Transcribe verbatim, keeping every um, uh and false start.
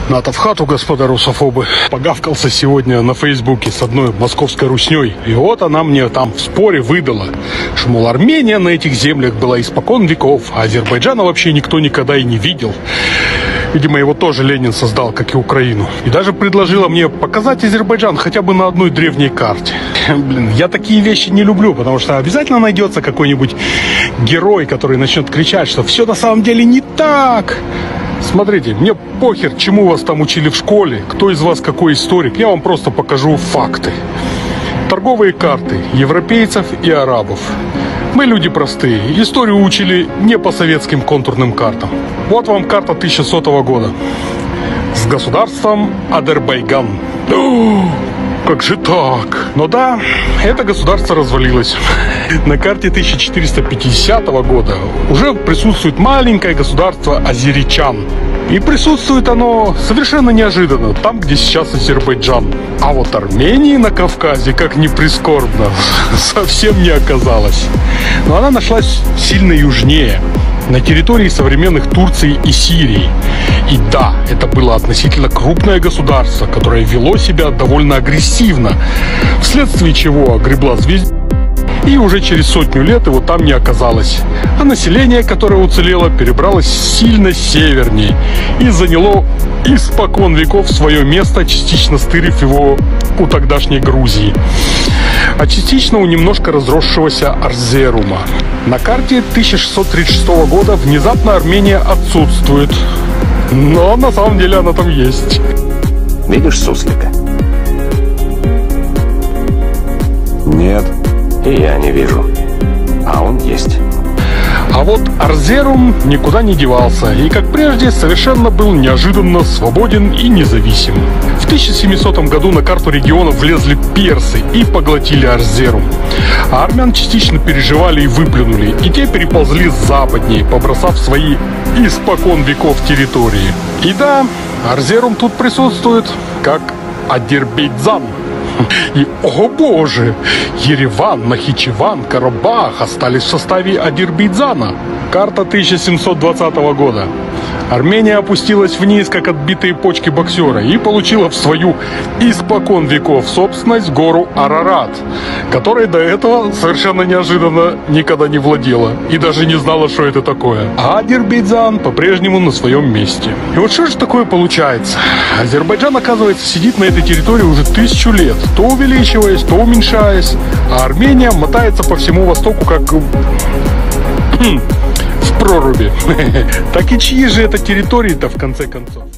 НАТО в хату, господа русофобы. Погавкался сегодня на Фейсбуке с одной московской русней. И вот она мне там в споре выдала, что, мол, Армения на этих землях была испокон веков, а Азербайджана вообще никто никогда и не видел. Видимо, его тоже Ленин создал, как и Украину. И даже предложила мне показать Азербайджан хотя бы на одной древней карте. Блин, я такие вещи не люблю, потому что обязательно найдется какой-нибудь герой, который начнет кричать, что все на самом деле не так. Смотрите, мне похер, чему вас там учили в школе, кто из вас какой историк. Я вам просто покажу факты. Торговые карты европейцев и арабов. Мы люди простые. Историю учили не по советским контурным картам. Вот вам карта тысяча сотого года. С государством Азербайджан. Как же так? Но да, это государство развалилось. На карте тысяча четыреста пятидесятого года уже присутствует маленькое государство Азеричан. И присутствует оно совершенно неожиданно, там, где сейчас Азербайджан. А вот Армении на Кавказе, как ни прискорбно, совсем не оказалось. Но она нашлась сильно южнее, на территории современных Турции и Сирии. И да, это было относительно крупное государство, которое вело себя довольно агрессивно, вследствие чего огребла звезд. И уже через сотню лет его там не оказалось. А население, которое уцелело, перебралось сильно севернее и заняло испокон веков свое место, частично стырив его у тогдашней Грузии, а частично у немножко разросшегося Эрзерума. На карте тысяча шестьсот тридцать шестого года внезапно Армения отсутствует. Но на самом деле она там есть. Видишь суслика? Нет. И я не вижу. А он есть. А вот Эрзерум никуда не девался и, как прежде, совершенно был неожиданно свободен и независим. В тысяча семисотом году на карту региона влезли персы и поглотили Эрзерум. А армян частично переживали и выплюнули, и те переползли западнее, побросав свои испокон веков территории. И да, Эрзерум тут присутствует, как Азербайджан. И, о боже, Ереван, Нахичеван, Карабах остались в составе Азербайджана. Карта тысяча семьсот двадцатого года. Армения опустилась вниз, как отбитые почки боксера, и получила в свою испокон веков собственность гору Арарат, которой до этого совершенно неожиданно никогда не владела и даже не знала, что это такое. А Азербайджан по-прежнему на своем месте. И вот что же такое получается? Азербайджан, оказывается, сидит на этой территории уже тысячу лет, то увеличиваясь, то уменьшаясь, а Армения мотается по всему востоку, как в проруби. Так и чьи же это территории-то в конце концов?